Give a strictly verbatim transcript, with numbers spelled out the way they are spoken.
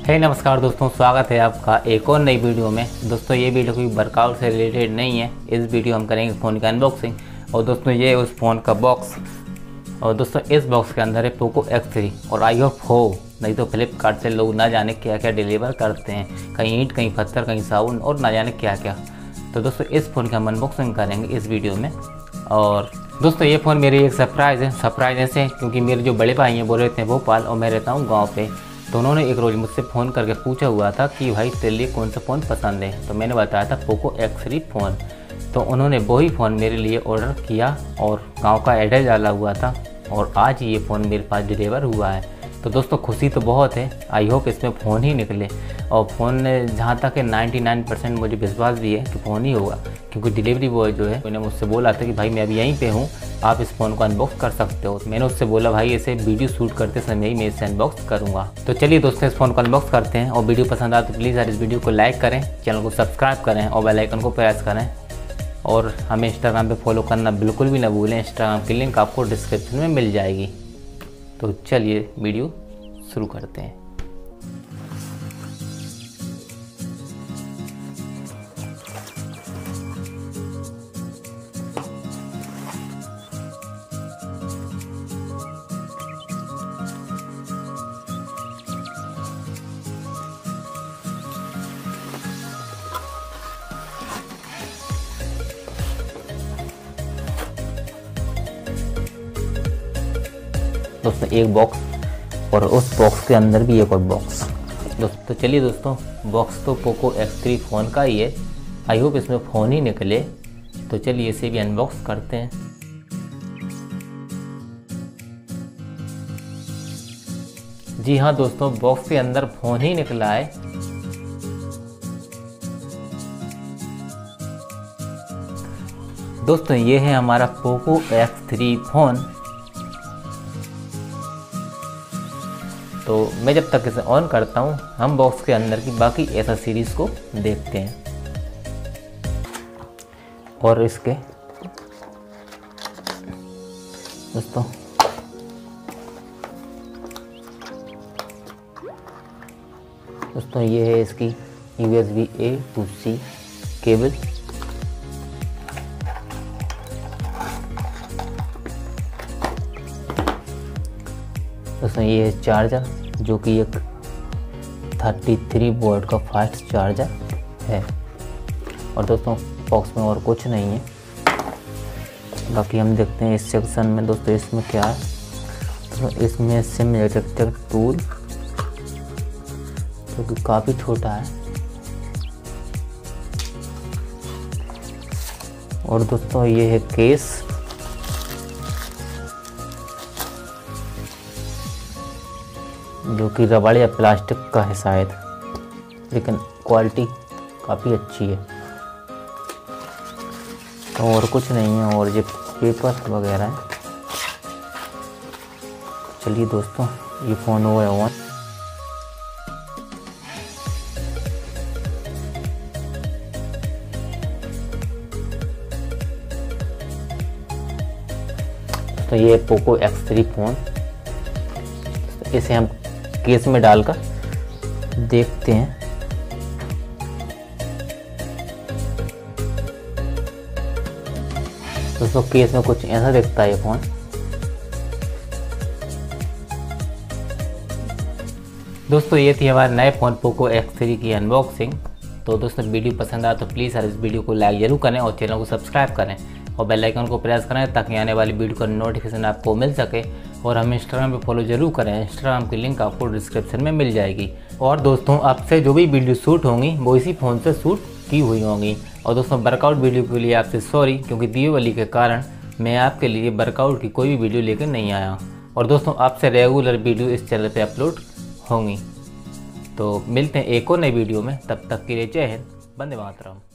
हे नमस्कार दोस्तों, स्वागत है आपका एक और नई वीडियो में। दोस्तों ये वीडियो कोई वर्कआउट से रिलेटेड नहीं है। इस वीडियो हम करेंगे फ़ोन का अनबॉक्सिंग। और दोस्तों ये उस फ़ोन का बॉक्स, और दोस्तों इस बॉक्स के अंदर है पोको एक्स थ्री। और आई होप हो, नहीं तो फ्लिपकार्ट से लोग ना जाने क्या क्या डिलीवर करते हैं, कहीं ईंट, कहीं पत्थर, कहीं साबुन और ना जाने क्या क्या। तो दोस्तों इस फ़ोन का हम अनबॉक्सिंग करेंगे इस वीडियो में। और दोस्तों ये फ़ोन मेरी एक सरप्राइज़ है। सरप्राइज़ ऐसे क्योंकि मेरे जो बड़े भाई हैं वो रहते हैं भोपाल और मैं रहता हूँ गाँव पे। तो उन्होंने एक रोज़ मुझसे फ़ोन करके पूछा हुआ था कि भाई तेरे लिए कौन सा फ़ोन पसंद है। तो मैंने बताया था पोको एक्स थ्री फ़ोन। तो उन्होंने वही फ़ोन मेरे लिए ऑर्डर किया और गांव का एड्रेस डाला हुआ था और आज ये फ़ोन मेरे पास डिलीवर हुआ है। तो दोस्तों खुशी तो बहुत है। आई होप इसमें फ़ोन ही निकले। और फ़ोन ने जहाँ तक है निन्यानवे परसेंट मुझे विश्वास भी है कि फ़ोन ही होगा, क्योंकि डिलीवरी बॉय जो है उन्होंने मुझसे बोला था कि भाई मैं अभी यहीं पे हूँ, आप इस फ़ोन को अनबॉक्स कर सकते हो। मैंने उससे बोला भाई इसे वीडियो शूट करते समय ही मैं इसे अनबॉक्स करूँगा। तो चलिए दोस्तों इस फ़ोन को अनबॉक्स करते हैं। और वीडियो पसंद आए तो प्लीज़ यार इस वीडियो को लाइक करें, चैनल को सब्सक्राइब करें और बेल आइकन को प्रेस करें। और हमें इंस्टाग्राम पे फॉलो करना बिल्कुल भी ना भूलें। इंस्टाग्राम की लिंक आपको डिस्क्रिप्शन में मिल जाएगी। तो चलिए वीडियो शुरू करते हैं। दोस्तों एक बॉक्स और उस बॉक्स के अंदर भी एक और बॉक्स। दोस्तों तो चलिए दोस्तों, बॉक्स तो पोको एक्स थ्री फ़ोन का ही है। आई होप इसमें फ़ोन ही निकले। तो चलिए इसे भी अनबॉक्स करते हैं। जी हाँ दोस्तों, बॉक्स के अंदर फ़ोन ही निकला है। दोस्तों ये है हमारा पोको एक्स थ्री फ़ोन। तो मैं जब तक इसे ऑन करता हूँ, हम बॉक्स के अंदर की बाकी एक्सेसरीज को देखते हैं। और इसके दोस्तों दोस्तों ये है इसकी U S B A to C cable. दोस्तों ये है चार्जर, जो कि एक तैंतीस वोल्ट का फास्ट चार्जर है। और दोस्तों बॉक्स में और कुछ नहीं है। बाकी हम देखते हैं इस सेक्शन में। दोस्तों इसमें क्या है, तो इसमें सिम इजेक्टर टूल, जो कि काफ़ी छोटा है। और दोस्तों ये है केस, जो कि रबड़ या प्लास्टिक का है शायद, लेकिन क्वालिटी काफ़ी अच्छी है। और कुछ नहीं है, और ये पेपर वगैरह है। चलिए दोस्तों ये फ़ोन हुआ है ऑन। तो ये पोको एक्स थ्री फ़ोन, इसे हम केस में डालकर देखते हैं। दोस्तों केस में कुछ ऐसा दिखता है ये फ़ोन। दोस्तों ये थी हमारे नए फ़ोन पोको एक्स थ्री की अनबॉक्सिंग। तो दोस्तों वीडियो पसंद आया तो प्लीज़ यार इस वीडियो को लाइक जरूर करें और चैनल को सब्सक्राइब करें और बेल आइकन को प्रेस करें, ताकि आने वाली वीडियो का नोटिफिकेशन आपको मिल सके। और हम इंस्टाग्राम पे फॉलो जरूर करें। इंस्टाग्राम की लिंक आपको डिस्क्रिप्शन में मिल जाएगी। और दोस्तों आपसे जो भी वीडियो शूट होंगी वो इसी फ़ोन से शूट की हुई होंगी। और दोस्तों वर्कआउट वीडियो के लिए आपसे सॉरी, क्योंकि दीपावली के कारण मैं आपके लिए वर्कआउट की कोई भी वीडियो लेकर नहीं आया। और दोस्तों आपसे रेगुलर वीडियो इस चैनल पर अपलोड होंगी। तो मिलते हैं एक और नई वीडियो में, तब तक के लिए जय हिंद, वंदे मातरम।